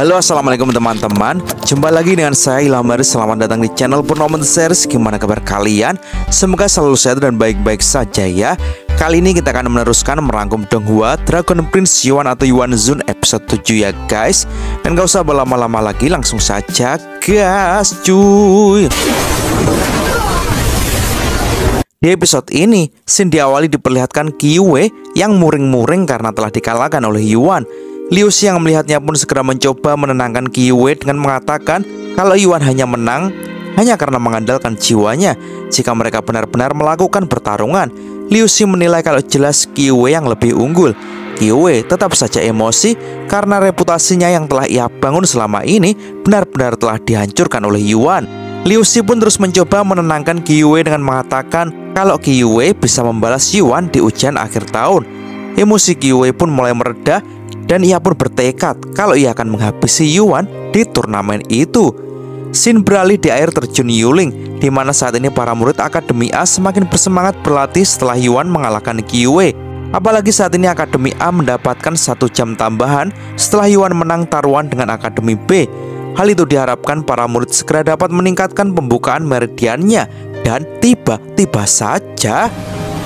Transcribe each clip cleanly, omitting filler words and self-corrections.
Halo, assalamualaikum teman-teman. Jumpa lagi dengan saya Ilham Haris. Selamat datang di channel Purnomo Series. Gimana kabar kalian? Semoga selalu sehat dan baik-baik saja ya. Kali ini kita akan meneruskan merangkum Donghua Dragon Prince Yuan atau Yuan Zun episode 7 ya guys. Dan gak usah berlama-lama lagi, langsung saja gas cuy. Di episode ini, scene diawali diperlihatkan Kiyue yang muring-muring karena telah dikalahkan oleh Yuan. Liu Xi yang melihatnya pun segera mencoba menenangkan Kiyue dengan mengatakan kalau Yuan hanya menang hanya karena mengandalkan jiwanya. Jika mereka benar-benar melakukan pertarungan, Liu Xi menilai kalau jelas Kiyue yang lebih unggul. Kiyue tetap saja emosi karena reputasinya yang telah ia bangun selama ini benar-benar telah dihancurkan oleh Yuan. Liu Xi pun terus mencoba menenangkan Kiyue dengan mengatakan kalau Kiyue bisa membalas Yuan di ujian akhir tahun. Emosi Kiyue pun mulai mereda dan ia pun bertekad kalau ia akan menghabisi Yuan di turnamen itu. Scene beralih di air terjun Yuling, di mana saat ini para murid Akademi A semakin bersemangat berlatih setelah Yuan mengalahkan Kiyue. Apalagi saat ini Akademi A mendapatkan 1 jam tambahan setelah Yuan menang taruhan dengan Akademi B. Hal itu diharapkan para murid segera dapat meningkatkan pembukaan meridiannya. Dan tiba-tiba saja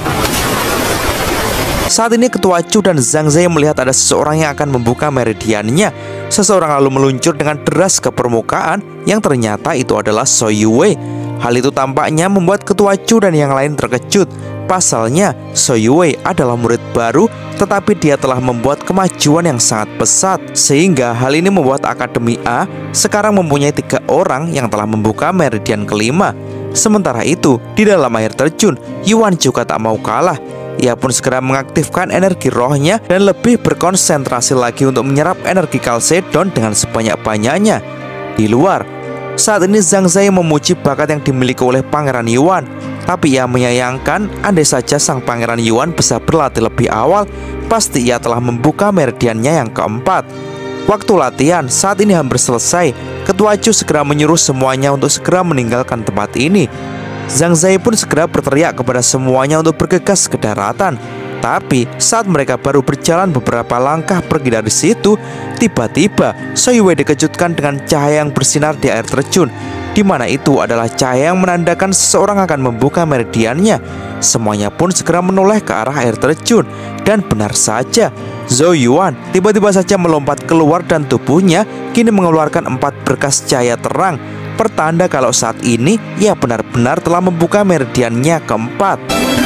saat ini Ketua Chu dan Zhang Zai melihat ada seseorang yang akan membuka meridiannya. Seseorang lalu meluncur dengan deras ke permukaan yang ternyata itu adalah So Yue. Hal itu tampaknya membuat Ketua Chu dan yang lain terkejut. Pasalnya So Yue adalah murid baru, tetapi dia telah membuat kemajuan yang sangat pesat. Sehingga hal ini membuat Akademi A sekarang mempunyai 3 orang yang telah membuka meridian kelima. Sementara itu, di dalam air terjun, Yuan juga tak mau kalah. Ia pun segera mengaktifkan energi rohnya dan lebih berkonsentrasi lagi untuk menyerap energi Kalsedon dengan sebanyak-banyaknya. Di luar, saat ini Zhang Zai memuji bakat yang dimiliki oleh Pangeran Yuan. Tapi ia menyayangkan andai saja sang Pangeran Yuan bisa berlatih lebih awal, pasti ia telah membuka meridiannya yang keempat. Waktu latihan saat ini hampir selesai. Ketua Chu segera menyuruh semuanya untuk segera meninggalkan tempat ini. Zhang Zai pun segera berteriak kepada semuanya untuk bergegas ke daratan. Tapi saat mereka baru berjalan beberapa langkah pergi dari situ, tiba-tiba So Yue dikejutkan dengan cahaya yang bersinar di air terjun, di mana itu adalah cahaya yang menandakan seseorang akan membuka meridiannya. Semuanya pun segera menoleh ke arah air terjun. Dan benar saja, Zhou Yuan tiba-tiba saja melompat keluar dan tubuhnya kini mengeluarkan 4 berkas cahaya terang, pertanda kalau saat ini ia benar-benar telah membuka meridiannya keempat.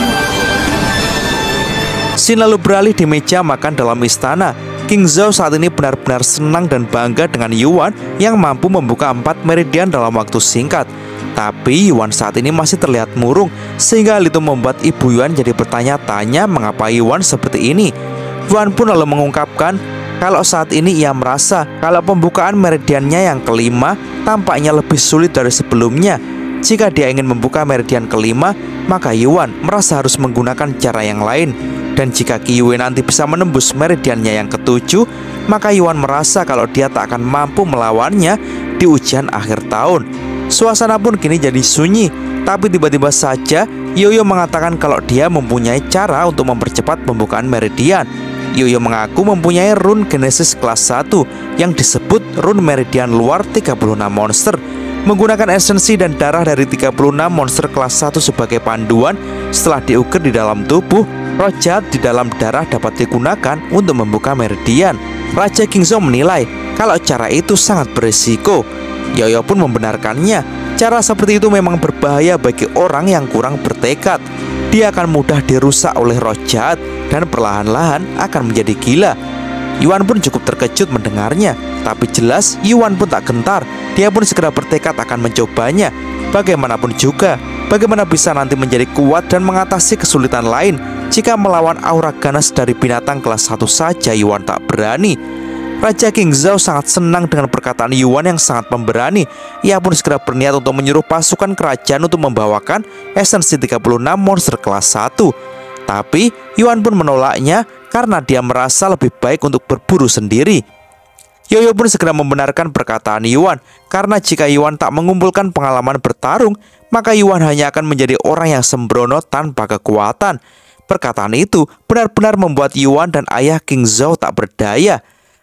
Scene lalu beralih di meja makan dalam istana. King Zhou saat ini benar-benar senang dan bangga dengan Yuan yang mampu membuka 4 meridian dalam waktu singkat. Tapi Yuan saat ini masih terlihat murung, sehingga hal itu membuat ibu Yuan jadi bertanya-tanya mengapa Yuan seperti ini. Yuan pun lalu mengungkapkan kalau saat ini ia merasa kalau pembukaan meridiannya yang kelima tampaknya lebih sulit dari sebelumnya. Jika dia ingin membuka meridian kelima, maka Yuan merasa harus menggunakan cara yang lain. Dan jika Kiyue nanti bisa menembus meridiannya yang ketujuh, maka Yuan merasa kalau dia tak akan mampu melawannya di ujian akhir tahun. Suasana pun kini jadi sunyi. Tapi tiba-tiba saja Yoyo mengatakan kalau dia mempunyai cara untuk mempercepat pembukaan meridian. Yoyo mengaku mempunyai rune Genesis kelas 1 yang disebut rune meridian luar 36 monster. Menggunakan esensi dan darah dari 36 monster kelas 1 sebagai panduan, setelah diukir di dalam tubuh, roh jahat di dalam darah dapat digunakan untuk membuka meridian. Raja Kingzhou menilai kalau cara itu sangat berisiko. Yoyo pun membenarkannya. Cara seperti itu memang berbahaya bagi orang yang kurang bertekad. Dia akan mudah dirusak oleh roh jahat dan perlahan-lahan akan menjadi gila. Yuan pun cukup terkejut mendengarnya. Tapi jelas Yuan pun tak gentar. Dia pun segera bertekad akan mencobanya. Bagaimanapun juga, bagaimana bisa nanti menjadi kuat dan mengatasi kesulitan lain jika melawan aura ganas dari binatang kelas 1 saja Yuan tak berani. Raja Kingzhou sangat senang dengan perkataan Yuan yang sangat pemberani. Ia pun segera berniat untuk menyuruh pasukan kerajaan untuk membawakan esensi 36 monster kelas 1. Tapi Yuan pun menolaknya karena dia merasa lebih baik untuk berburu sendiri. Yoyo pun segera membenarkan perkataan Yuan, karena jika Yuan tak mengumpulkan pengalaman bertarung, maka Yuan hanya akan menjadi orang yang sembrono tanpa kekuatan. Perkataan itu benar-benar membuat Yuan dan ayah King Zhou tak berdaya.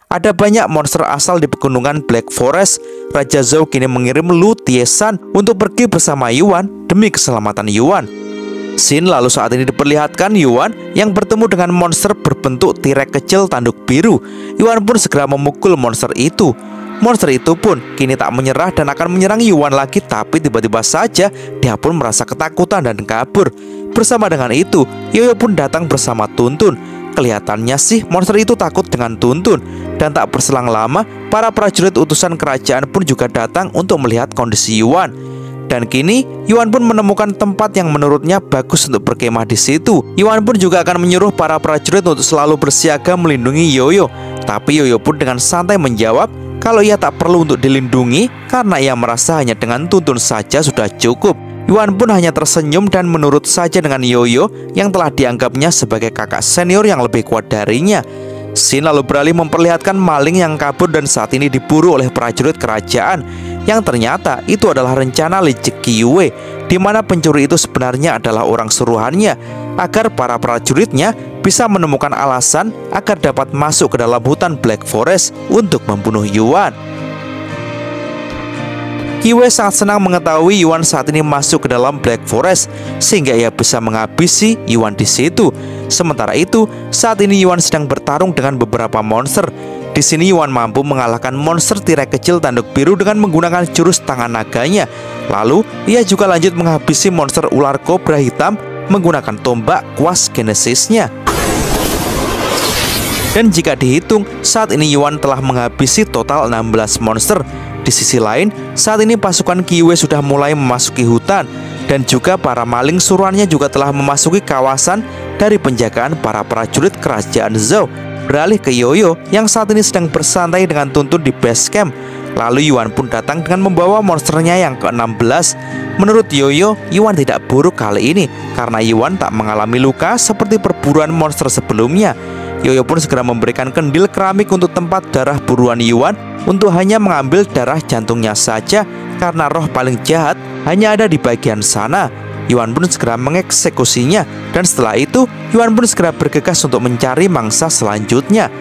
Ada banyak monster asal di pegunungan Black Forest. Raja Zhou kini mengirim Lu Tiesan untuk pergi bersama Yuan demi keselamatan Yuan. Scene lalu saat ini diperlihatkan Yuan yang bertemu dengan monster berbentuk T-Rex kecil tanduk biru. Yuan pun segera memukul monster itu. Monster itu pun kini tak menyerah dan akan menyerang Yuan lagi, tapi tiba-tiba saja dia pun merasa ketakutan dan kabur. Bersama dengan itu, Yoyo pun datang bersama Tuntun. Kelihatannya sih monster itu takut dengan Tuntun. Dan tak berselang lama, para prajurit utusan kerajaan pun juga datang untuk melihat kondisi Yuan. Dan kini Yuan pun menemukan tempat yang menurutnya bagus untuk berkemah di situ. Yuan pun juga akan menyuruh para prajurit untuk selalu bersiaga melindungi Yoyo. Tapi Yoyo pun dengan santai menjawab kalau ia tak perlu untuk dilindungi karena ia merasa hanya dengan Tuntun saja sudah cukup. Yuan pun hanya tersenyum dan menurut saja dengan Yoyo yang telah dianggapnya sebagai kakak senior yang lebih kuat darinya. Scene lalu beralih memperlihatkan maling yang kabur dan saat ini diburu oleh prajurit kerajaan, yang ternyata itu adalah rencana Li Zhiyue, di mana pencuri itu sebenarnya adalah orang suruhannya agar para prajuritnya bisa menemukan alasan agar dapat masuk ke dalam hutan Black Forest untuk membunuh Yuan. Yue sangat senang mengetahui Yuan saat ini masuk ke dalam Black Forest sehingga ia bisa menghabisi Yuan di situ. Sementara itu, saat ini Yuan sedang bertarung dengan beberapa monster. Di sini Yuan mampu mengalahkan monster T-Rex kecil tanduk biru dengan menggunakan jurus tangan naganya. Lalu, ia juga lanjut menghabisi monster ular kobra hitam menggunakan tombak kuas genesisnya. Dan jika dihitung, saat ini Yuan telah menghabisi total 16 monster. Di sisi lain, saat ini pasukan Kiyue sudah mulai memasuki hutan dan juga para maling suruhannya juga telah memasuki kawasan dari penjagaan para prajurit kerajaan Zhou. Beralih ke Yoyo yang saat ini sedang bersantai dengan Tuntun di base camp. Lalu Yuan pun datang dengan membawa monsternya yang ke-16. Menurut Yoyo, Yuan tidak buruk kali ini karena Yuan tak mengalami luka seperti perburuan monster sebelumnya. Yoyo pun segera memberikan kendil keramik untuk tempat darah buruan Yuan untuk hanya mengambil darah jantungnya saja karena roh paling jahat hanya ada di bagian sana. Yuan pun segera mengeksekusinya dan setelah itu Yuan pun segera bergegas untuk mencari mangsa selanjutnya.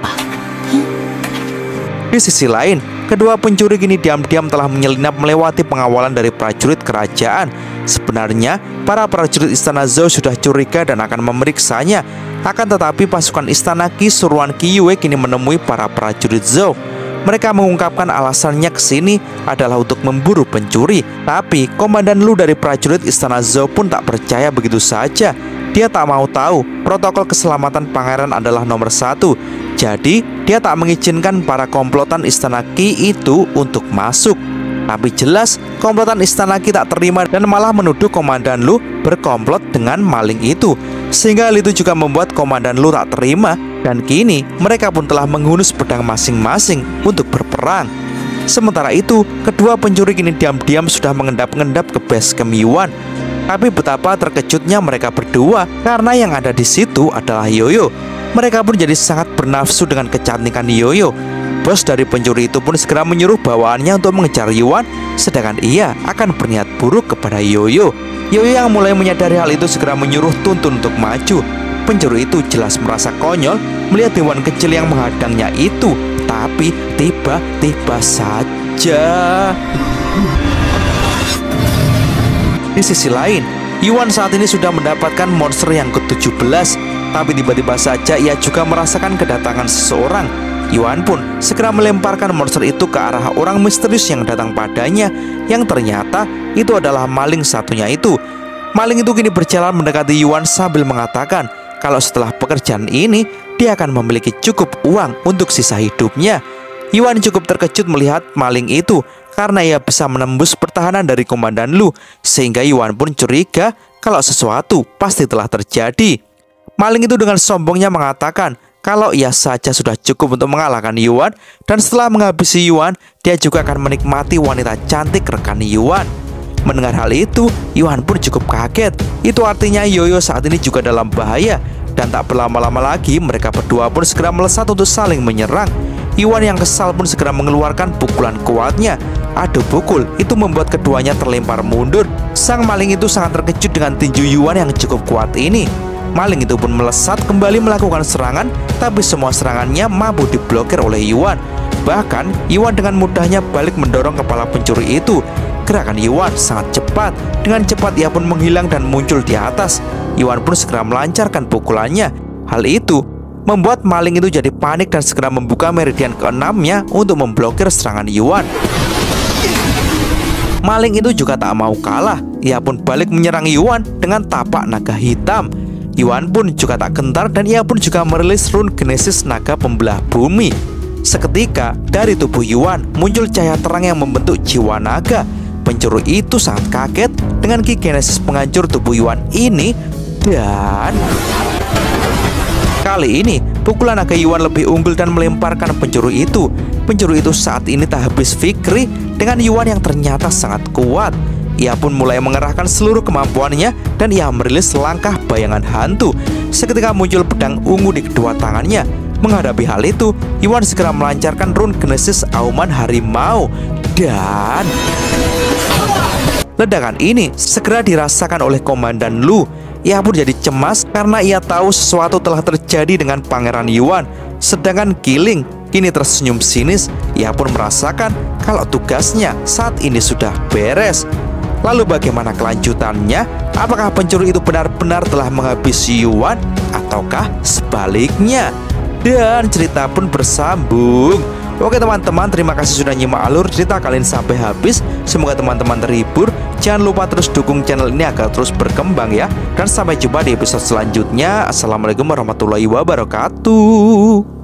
Di sisi lain, kedua pencuri kini diam-diam telah menyelinap melewati pengawalan dari prajurit kerajaan. Sebenarnya, para prajurit istana Zhou sudah curiga dan akan memeriksanya. Akan tetapi pasukan istana Qi suruhan Kiyue kini menemui para prajurit Zhou. Mereka mengungkapkan alasannya ke sini adalah untuk memburu pencuri. Tapi komandan Lu dari prajurit istana Zhou pun tak percaya begitu saja. Dia tak mau tahu protokol keselamatan pangeran adalah nomor 1. Jadi dia tak mengizinkan para komplotan istana Qi itu untuk masuk. Tapi jelas komplotan istana Qi tak terima dan malah menuduh komandan Lu berkomplot dengan maling itu. Sehingga hal itu juga membuat komandan Lu tak terima. Dan kini mereka pun telah menghunus pedang masing-masing untuk berperang. Sementara itu, kedua pencuri kini diam-diam sudah mengendap-endap ke base camp Yuan. Tapi betapa terkejutnya mereka berdua karena yang ada di situ adalah Yoyo. Mereka pun jadi sangat bernafsu dengan kecantikan Yoyo. Bos dari pencuri itu pun segera menyuruh bawaannya untuk mengejar Yuan, sedangkan ia akan berniat buruk kepada Yoyo. Yoyo yang mulai menyadari hal itu segera menyuruh Tuntun untuk maju. Pencuri itu jelas merasa konyol melihat hewan kecil yang menghadangnya itu. Tapi tiba-tiba saja di sisi lain, Yuan saat ini sudah mendapatkan monster yang ke-17. Tapi tiba-tiba saja ia juga merasakan kedatangan seseorang. Yuan pun segera melemparkan monster itu ke arah orang misterius yang datang padanya, yang ternyata itu adalah maling satunya itu. Maling itu kini berjalan mendekati Yuan sambil mengatakan kalau setelah pekerjaan ini dia akan memiliki cukup uang untuk sisa hidupnya. Yuan cukup terkejut melihat maling itu karena ia bisa menembus pertahanan dari komandan Lu, sehingga Yuan pun curiga kalau sesuatu pasti telah terjadi. Maling itu dengan sombongnya mengatakan kalau ia saja sudah cukup untuk mengalahkan Yuan, dan setelah menghabisi Yuan, dia juga akan menikmati wanita cantik rekan Yuan. Mendengar hal itu, Yuan pun cukup kaget. Itu artinya Yoyo saat ini juga dalam bahaya. Dan tak berlama-lama lagi, mereka berdua pun segera melesat untuk saling menyerang. Yuan yang kesal pun segera mengeluarkan pukulan kuatnya. Adu pukul itu membuat keduanya terlempar mundur. Sang maling itu sangat terkejut dengan tinju Yuan yang cukup kuat ini. Maling itu pun melesat kembali melakukan serangan, tapi semua serangannya mampu diblokir oleh Yuan. Bahkan Yuan dengan mudahnya balik mendorong kepala pencuri itu. Gerakan Yuan sangat cepat. Dengan cepat ia pun menghilang dan muncul di atas. Yuan pun segera melancarkan pukulannya. Hal itu membuat maling itu jadi panik dan segera membuka meridian keenamnya untuk memblokir serangan Yuan. Maling itu juga tak mau kalah. Ia pun balik menyerang Yuan dengan tapak naga hitam. Yuan pun juga tak gentar dan ia pun juga merilis rune Genesis naga pembelah bumi. Seketika dari tubuh Yuan muncul cahaya terang yang membentuk jiwa naga. Pencuri itu sangat kaget dengan Ki Genesis penghancur tubuh Yuan ini, dan kali ini pukulan naga Yuan lebih unggul dan melemparkan pencuri itu. Pencuri itu saat ini tak habis fikri dengan Yuan yang ternyata sangat kuat. Ia pun mulai mengerahkan seluruh kemampuannya dan ia merilis langkah bayangan hantu. Seketika muncul pedang ungu di kedua tangannya. Menghadapi hal itu, Yuan segera melancarkan rune Genesis auman harimau, dan ledakan ini segera dirasakan oleh Komandan Lu. Ia pun jadi cemas karena ia tahu sesuatu telah terjadi dengan Pangeran Yuan. Sedangkan Giling kini tersenyum sinis. Ia pun merasakan kalau tugasnya saat ini sudah beres. Lalu bagaimana kelanjutannya? Apakah pencuri itu benar-benar telah menghabisi Yuan ataukah sebaliknya? Dan cerita pun bersambung. Oke teman-teman, terima kasih sudah nyimak alur cerita kalian sampai habis. Semoga teman-teman terhibur. Jangan lupa terus dukung channel ini agar terus berkembang ya. Dan sampai jumpa di episode selanjutnya. Assalamualaikum warahmatullahi wabarakatuh.